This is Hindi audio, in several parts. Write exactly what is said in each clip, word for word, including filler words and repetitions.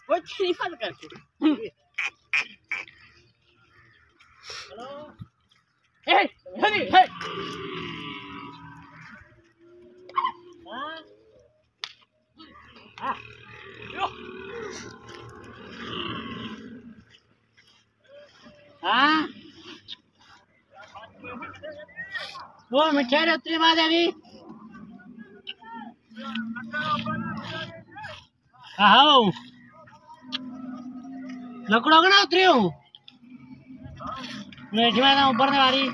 कुछ नहीं फल करके हेलो हे हे हे हां हां यो हां वो मिठाई उतरी बाद अभी आओ लकड़ों का ना उतरी हूँ बैठी मैं ऊपर से वारी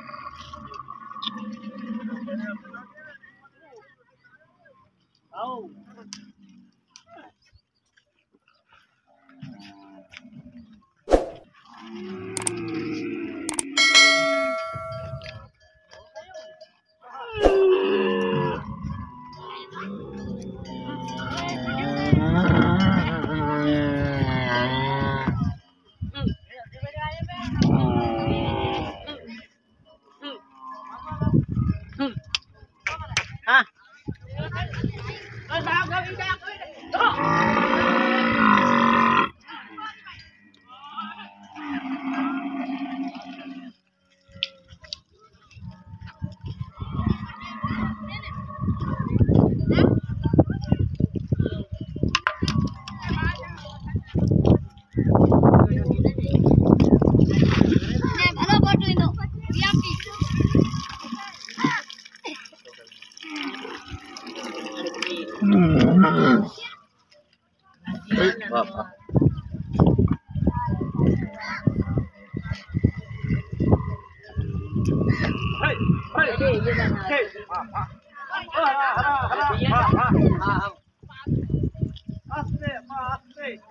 आओ हाँ Bapak. Hey, hey, hey, hey. Ah, ah, ah, ah, ah, ah. Aste, aste.